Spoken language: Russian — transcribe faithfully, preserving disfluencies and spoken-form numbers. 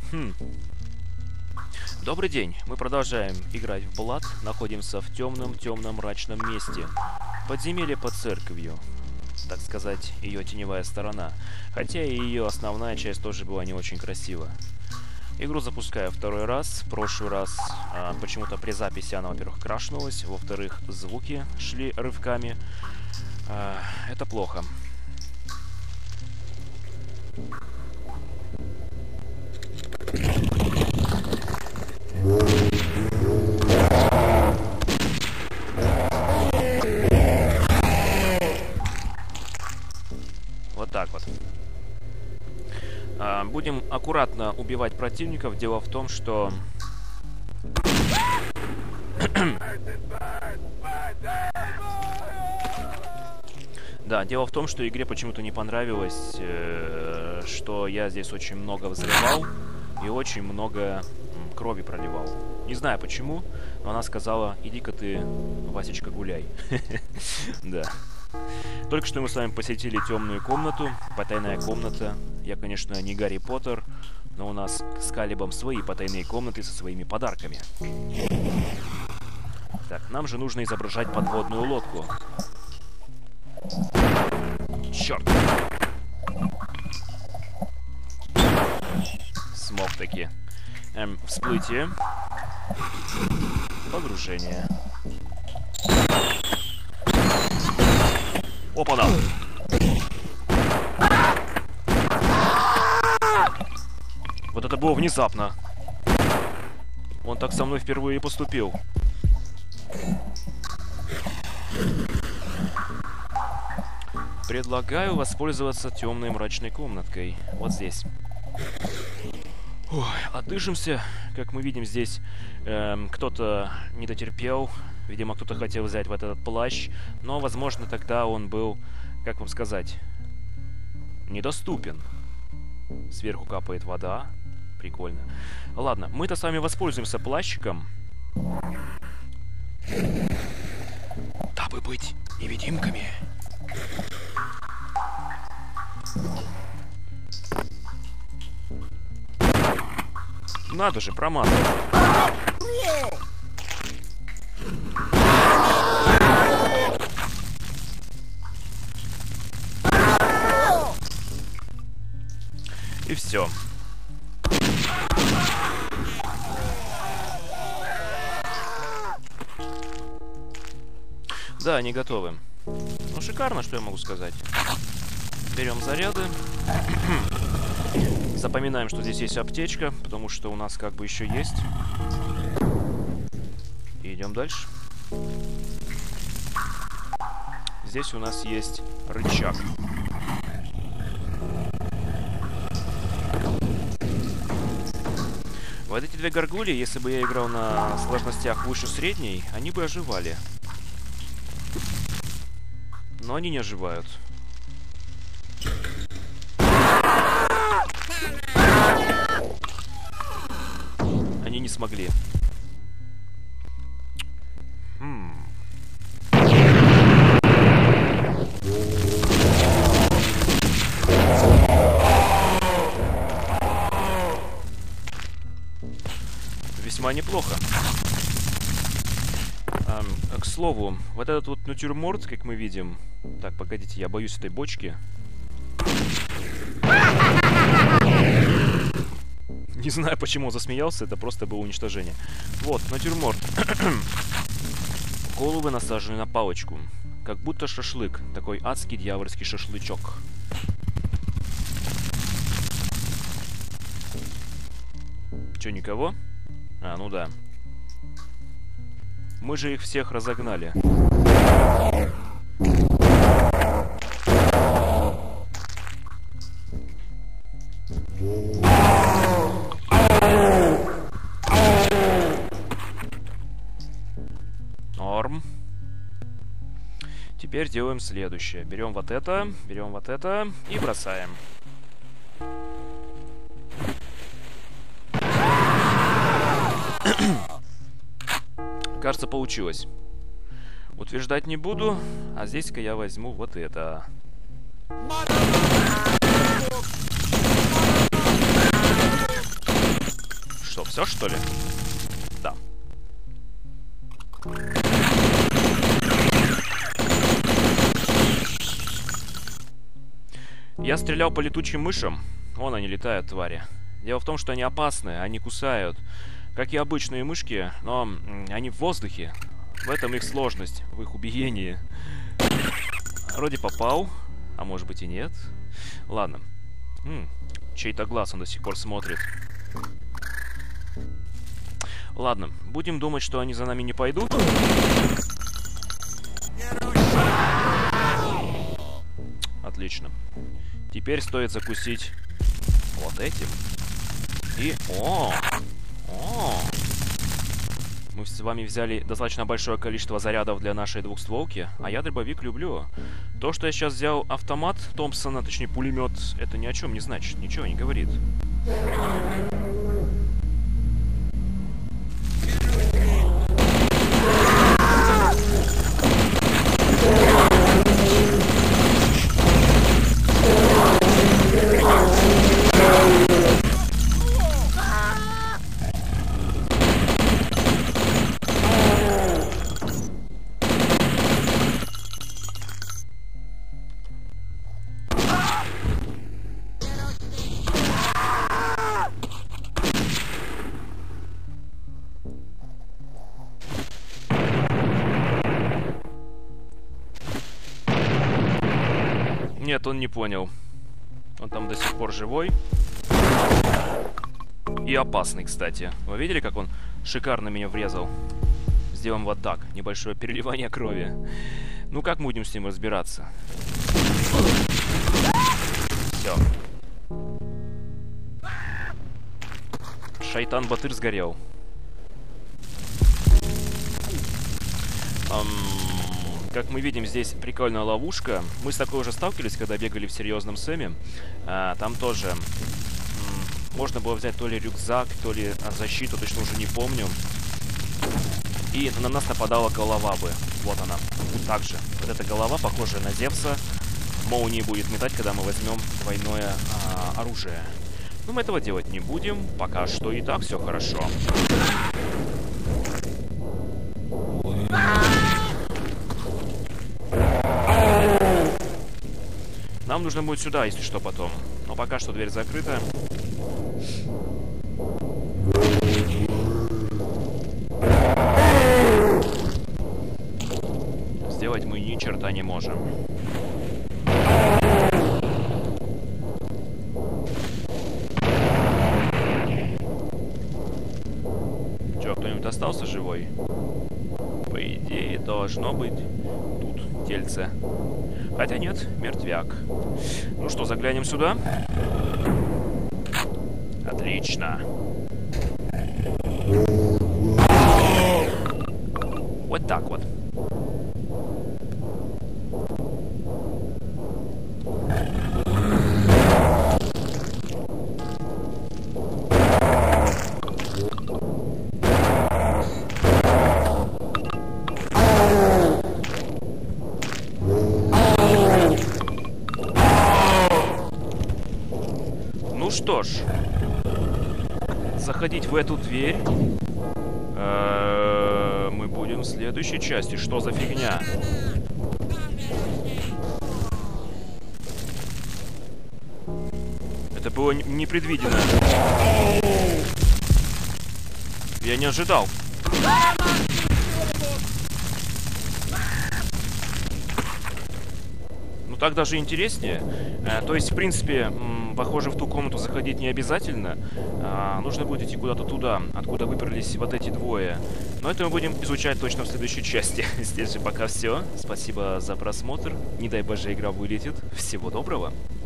Хм. Добрый день. Мы продолжаем играть в Blood. Находимся в темном-темном мрачном месте. Подземелье под церковью. Так сказать, ее теневая сторона. Хотя и ее основная часть тоже была не очень красива. Игру запускаю второй раз. В прошлый раз а, почему-то при записи она, во-первых, крашнулась. Во-вторых, звуки шли рывками. А, это плохо. Вот так вот. А, будем аккуратно убивать противников. Дело в том, что... Да, дело в том, что игре почему-то не понравилось, э, что я здесь очень много взрывал и очень много м, крови проливал. Не знаю почему, но она сказала: иди-ка ты, Васечка, гуляй. Да. Только что мы с вами посетили темную комнату, потайная комната. Я, конечно, не Гарри Поттер, но у нас с Калибом свои потайные комнаты со своими подарками. Так, нам же нужно изображать подводную лодку. Черт! Смог таки. Эм, всплытие. Погружение. Опа-на! Вот это было внезапно. Он так со мной впервые поступил. Предлагаю воспользоваться темной мрачной комнаткой. Вот здесь. Ой, отдышимся. Как мы видим, здесь эм, кто-то не дотерпел. Видимо, кто-то хотел взять вот этот плащ. Но, возможно, тогда он был, как вам сказать, недоступен. Сверху капает вода. Прикольно. Ладно, мы-то с вами воспользуемся плащиком. Дабы быть невидимками. Надо же, промазал. И все. Да, они готовы. Ну, шикарно, что я могу сказать. Берем заряды. Запоминаем, что здесь есть аптечка, потому что у нас как бы еще есть. И идем дальше. Здесь у нас есть рычаг. Вот эти две горгульи, если бы я играл на сложностях выше средней, они бы оживали. Но они не оживают. Они не смогли. Хм. Весьма неплохо. А, к слову, вот этот вот натюрморт, как мы видим... Так, погодите, я боюсь этой бочки. Не знаю, почему он засмеялся, это просто было уничтожение. Вот, натюрморт. Головы насажены на палочку. Как будто шашлык. Такой адский дьявольский шашлычок. Че, никого? А, ну да. Мы же их всех разогнали. Норм. Теперь делаем следующее. Берем вот это, берем вот это и бросаем. Кажется, получилось. Утверждать не буду, а здесь-ка я возьму вот это. Все, что ли? Да. Я стрелял по летучим мышам. Вон они летают, твари. Дело в том, что они опасны, они кусают. Как и обычные мышки, но они в воздухе. В этом их сложность, в их убиении. Вроде попал, а может быть и нет. Ладно. М-м, чей-то глаз он до сих пор смотрит. Ладно, будем думать, что они за нами не пойдут. Отлично. Теперь стоит закусить вот этим. И... О! О! Мы с вами взяли достаточно большое количество зарядов для нашей двухстволки, а я дробовик люблю. То, что я сейчас взял автомат Томпсона, точнее пулемет, это ни о чем не значит, ничего не говорит. Нет, он не понял. Он там до сих пор живой. И опасный, кстати. Вы видели, как он шикарно меня врезал? Сделаем вот так. Небольшое переливание крови. Ну, как мы будем с ним разбираться? Все. Шайтан-батыр сгорел. Эм... Как мы видим, здесь прикольная ловушка. Мы с такой уже сталкивались, когда бегали в серьезном Сэме. А, там тоже можно было взять то ли рюкзак, то ли защиту, точно уже не помню. И на нас нападала голова бы. Вот она. Так же. Вот эта голова, похожая на Зевса. Молнии будет метать, когда мы возьмем двойное а, оружие. Но мы этого делать не будем. Пока что и так все хорошо. Нам нужно будет сюда, если что, потом. Но пока что дверь закрыта. Сделать мы ни черта не можем. Чё, кто-нибудь остался живой? По идее, должно быть тут тельце. Хотя нет, мертвяк. Ну что, заглянем сюда? Отлично. Вот так вот. Ну что ж, заходить в эту дверь э-э, мы будем в следующей части. Что за фигня? Это было непредвиденно. Я не ожидал. Ну так даже интереснее. Э, то есть, в принципе, похоже, в ту комнату заходить не обязательно. А, нужно будет идти куда-то туда, откуда выбрались вот эти двое. Но это мы будем изучать точно в следующей части. Здесь же пока все. Спасибо за просмотр. Не дай боже, игра вылетит. Всего доброго.